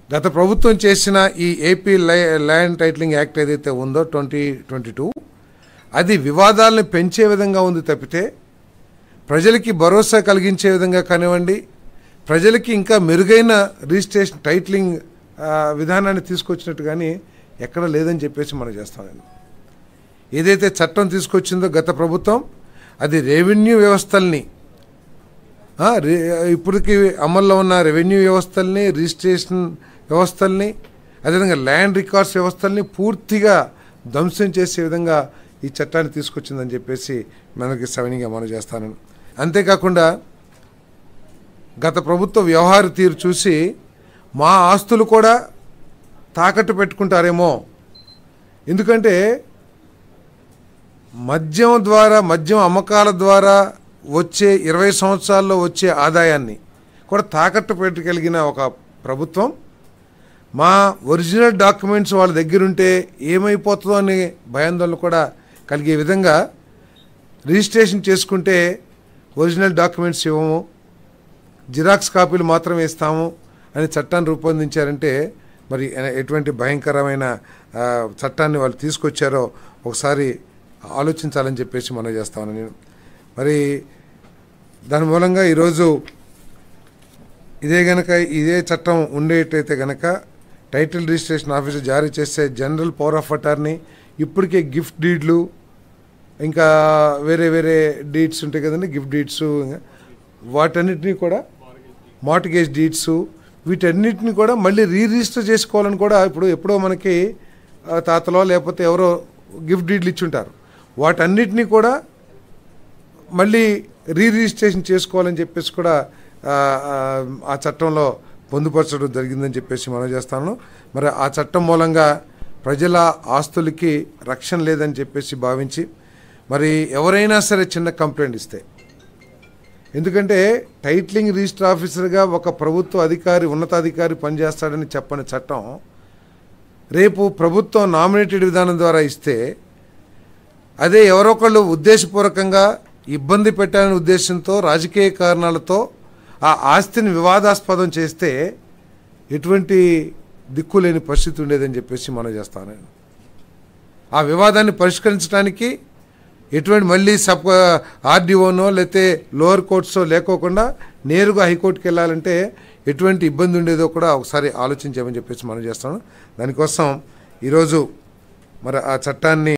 గత ప్రభుత్వం చేసిన ఈ ఏపీ ల్యాండ్ టైటిలింగ్ యాక్ట్ ఏదైతే ఉందో 2022 అది వివాదాలను పెంచే విధంగా ఉంది తప్పితే ప్రజలకి భరోసా కలిగించే విధంగా కానివ్వండి, ప్రజలకి ఇంకా మెరుగైన రిజిస్ట్రేషన్ టైటిలింగ్ విధానాన్ని తీసుకొచ్చినట్టు కానీ ఎక్కడ లేదని చెప్పేసి మనం చేస్తాం. ఏదైతే చట్టం తీసుకొచ్చిందో గత ప్రభుత్వం అది రెవెన్యూ వ్యవస్థల్ని, ఇప్పటికి అమల్లో ఉన్న రెవెన్యూ వ్యవస్థల్ని, రిజిస్ట్రేషన్ వ్యవస్థల్ని, అదేవిధంగా ల్యాండ్ రికార్డ్స్ వ్యవస్థల్ని పూర్తిగా ధ్వంసం చేసే విధంగా ఈ చట్టాన్ని తీసుకొచ్చిందని చెప్పేసి మనకి సవినీయంగా మనం చేస్తాను. అంతేకాకుండా గత ప్రభుత్వ వ్యవహార తీరు చూసి మా ఆస్తులు కూడా తాకట్టు పెట్టుకుంటారేమో, ఎందుకంటే మద్యం అమ్మకాల ద్వారా వచ్చే 20 సంవత్సరాల్లో వచ్చే ఆదాయాన్ని కూడా తాకట్టు పెట్టగలిగిన ఒక ప్రభుత్వం మా ఒరిజినల్ డాక్యుమెంట్స్ వాళ్ళ దగ్గర ఉంటే ఏమైపోతుందో అనే భయాందోళన కూడా కలిగే విధంగా రిజిస్ట్రేషన్ చేసుకుంటే ఒరిజినల్ డాక్యుమెంట్స్ ఇవ్వము, జిరాక్స్ కాపీలు మాత్రమే ఇస్తాము అని చట్టాన్ని రూపొందించారంటే మరి ఎటువంటి భయంకరమైన చట్టాన్ని వాళ్ళు తీసుకొచ్చారో ఒకసారి ఆలోచించాలని చెప్పేసి మనం చేస్తాను నేను. మరి దాని మూలంగా ఈరోజు ఇదే చట్టం ఉండేటైతే గనక టైటిల్ రిజిస్ట్రేషన్ ఆఫీసర్ జారీ చేసే జనరల్ పవర్ ఆఫ్ అటార్నీ, ఇప్పటికే గిఫ్ట్ డీడ్లు, ఇంకా వేరే డీడ్స్ ఉంటాయి కదండి, గిఫ్ట్ డీడ్స్, వాటన్నిటినీ కూడా మార్టిగేజ్ డీడ్స్, వీటన్నిటిని కూడా మళ్ళీ రిజిస్టర్ చేసుకోవాలని కూడా ఎప్పుడో మనకి తాతలో లేకపోతే ఎవరో గిఫ్ట్ డీడ్లు ఇచ్చుంటారు, వాటన్నిటినీ కూడా మళ్ళీ రిజిస్ట్రేషన్ చేసుకోవాలని చెప్పేసి కూడా ఆ చట్టంలో పొందుపరచడం జరిగిందని చెప్పేసి మనం చేస్తాను. మరి ఆ చట్టం మూలంగా ప్రజల ఆస్తులకి రక్షణ లేదని చెప్పేసి భావించి మరి ఎవరైనా సరే చిన్న కంప్లైంట్ ఇస్తే, ఎందుకంటే టైటిలింగ్ రిజిస్టర్ ఆఫీసర్గా ఒక ప్రభుత్వ అధికారి, ఉన్నతాధికారి పనిచేస్తాడని చెప్పని చట్టం రేపు ప్రభుత్వం నామినేటెడ్ విధానం ద్వారా ఇస్తే అదే ఎవరొకళ్ళు ఉద్దేశపూర్వకంగా ఇబ్బంది పెట్టాలనే ఉద్దేశంతో రాజకీయ కారణాలతో ఆ ఆస్తిని వివాదాస్పదం చేస్తే ఎటువంటి దిక్కులేని పరిస్థితి ఉండేదని చెప్పేసి మనం చేస్తాను. ఆ వివాదాన్ని పరిష్కరించడానికి ఎటువంటి మళ్ళీ ఆర్డీఓనో లేకపోతే లోవర్ కోర్ట్సో లేకోకుండా నేరుగా హైకోర్టుకి వెళ్ళాలంటే ఎటువంటి ఇబ్బంది ఉండేదో కూడా ఒకసారి ఆలోచించామని చెప్పేసి మనం చేస్తాను. దానికోసం ఈరోజు మరి ఆ చట్టాన్ని